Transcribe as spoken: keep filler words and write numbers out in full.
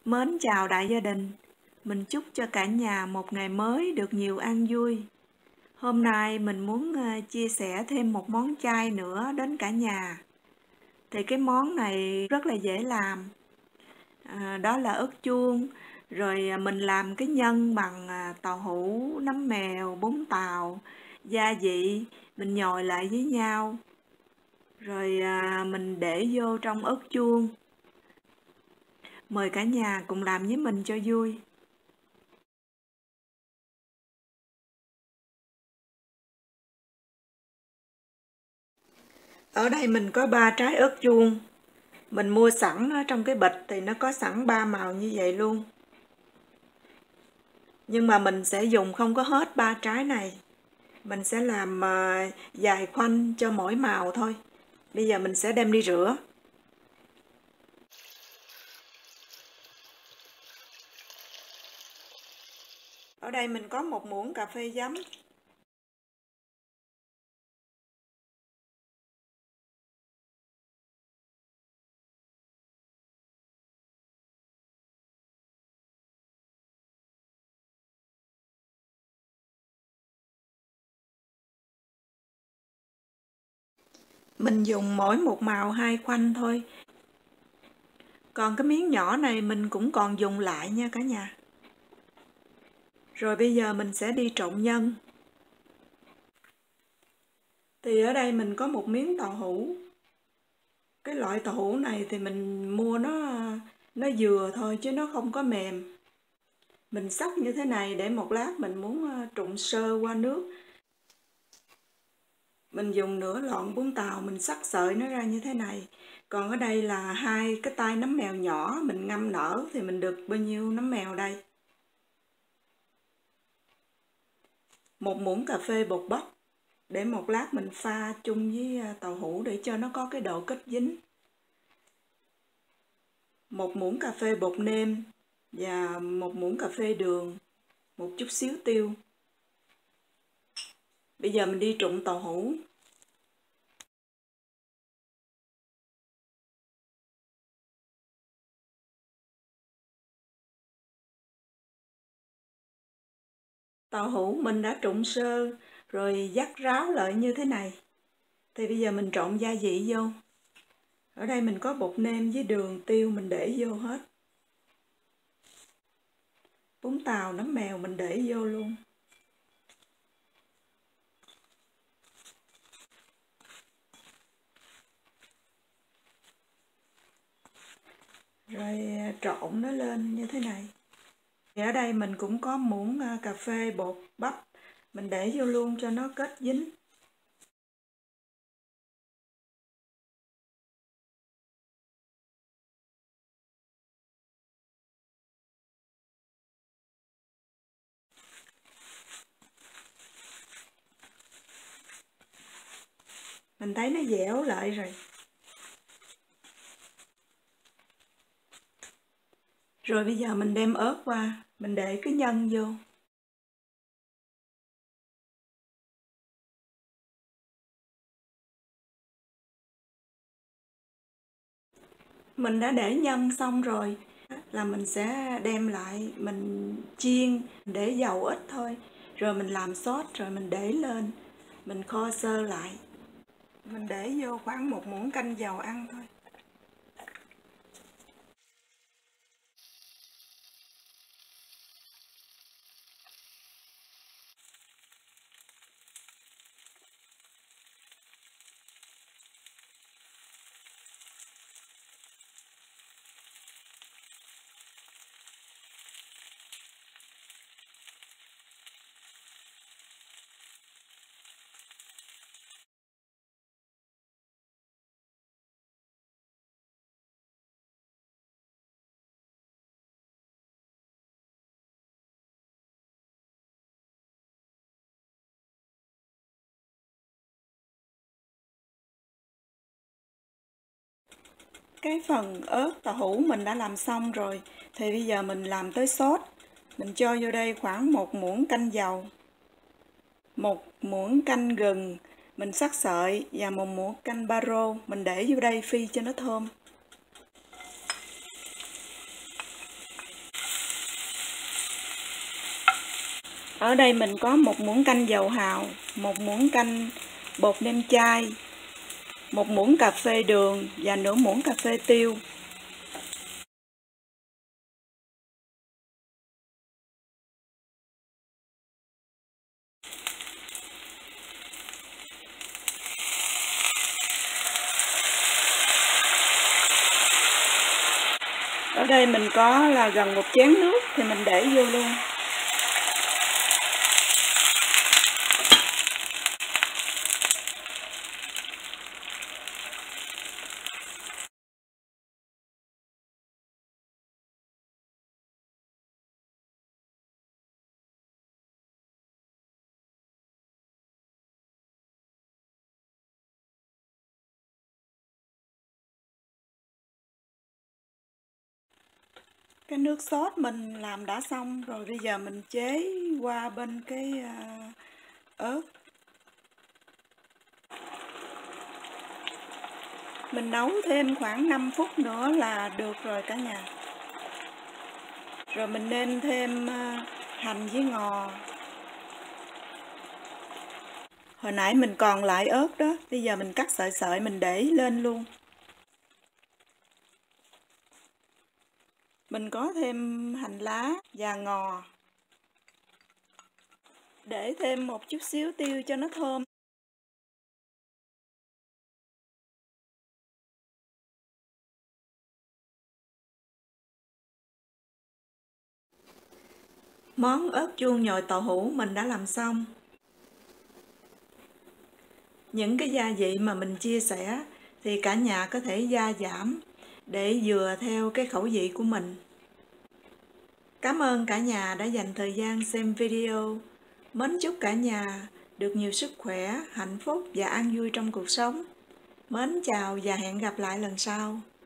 Mến chào đại gia đình, mình chúc cho cả nhà một ngày mới được nhiều an vui. Hôm nay mình muốn ờ, chia sẻ thêm một món chay nữa đến cả nhà. Thì cái món này rất là dễ làm, à, đó là ớt chuông. Rồi à, mình làm cái nhân bằng à, tàu hũ, nấm mèo, bún tàu, gia vị, mình nhồi lại với nhau. Rồi à, mình để vô trong ớt chuông. Mời cả nhà cùng làm với mình cho vui. Ở đây mình có ba trái ớt chuông. Mình mua sẵn ở trong cái bịch thì nó có sẵn ba màu như vậy luôn. Nhưng mà mình sẽ dùng không có hết ba trái này. Mình sẽ làm uh, vài khoanh cho mỗi màu thôi. Bây giờ mình sẽ đem đi rửa. Ở đây mình có một muỗng cà phê giấm. Mình dùng mỗi một màu hai khoanh thôi. Còn cái miếng nhỏ này mình cũng còn dùng lại nha cả nhà. Rồi bây giờ mình sẽ đi trộn nhân. Thì ở đây mình có một miếng tàu hũ. Cái loại tàu hũ này thì mình mua nó nó vừa thôi chứ nó không có mềm. Mình xóc như thế này để một lát mình muốn trụng sơ qua nước. Mình dùng nửa lọn bún tàu mình xắt sợi nó ra như thế này. Còn ở đây là hai cái tay nấm mèo nhỏ mình ngâm nở thì mình được bao nhiêu nấm mèo đây. Một muỗng cà phê bột bắp để một lát mình pha chung với tàu hũ để cho nó có cái độ kết dính. Một muỗng cà phê bột nêm và một muỗng cà phê đường, một chút xíu tiêu. Bây giờ mình đi trụng tàu hũ. Tàu hũ mình đã trụng sơ rồi vắt ráo lại như thế này. Thì bây giờ mình trộn gia vị vô. Ở đây mình có bột nêm với đường, tiêu mình để vô hết. Bún tàu, nấm mèo mình để vô luôn. Rồi trộn nó lên như thế này. Thì ở đây mình cũng có muỗng cà phê bột bắp. Mình để vô luôn cho nó kết dính. Mình thấy nó dẻo lại rồi. Rồi bây giờ mình đem ớt qua, mình để cái nhân vô. Mình đã để nhân xong rồi là mình sẽ đem lại mình chiên để dầu ít thôi. Rồi mình làm sốt rồi mình để lên, mình kho sơ lại. Mình để vô khoảng một muỗng canh dầu ăn thôi. Cái phần ớt tàu hũ mình đã làm xong rồi. Thì bây giờ mình làm tới sốt. Mình cho vô đây khoảng một muỗng canh dầu, một muỗng canh gừng mình sắc sợi và một muỗng canh ba rô mình để vô đây phi cho nó thơm. Ở đây mình có một muỗng canh dầu hào, một muỗng canh bột nêm chay, một muỗng cà phê đường và nửa muỗng cà phê tiêu. Ở đây mình có là gần một chén nước thì mình để vô luôn. Cái nước sốt mình làm đã xong rồi, bây giờ mình chế qua bên cái uh, ớt. Mình nấu thêm khoảng năm phút nữa là được rồi cả nhà. Rồi mình nêm thêm uh, hành với ngò. Hồi nãy mình còn lại ớt đó, bây giờ mình cắt sợi sợi mình để lên luôn. Mình có thêm hành lá và ngò. Để thêm một chút xíu tiêu cho nó thơm. Món ớt chuông nhồi tàu hũ mình đã làm xong. Những cái gia vị mà mình chia sẻ thì cả nhà có thể gia giảm để vừa theo cái khẩu vị của mình. Cảm ơn cả nhà đã dành thời gian xem video. Mến chúc cả nhà được nhiều sức khỏe, hạnh phúc và an vui trong cuộc sống. Mến chào và hẹn gặp lại lần sau.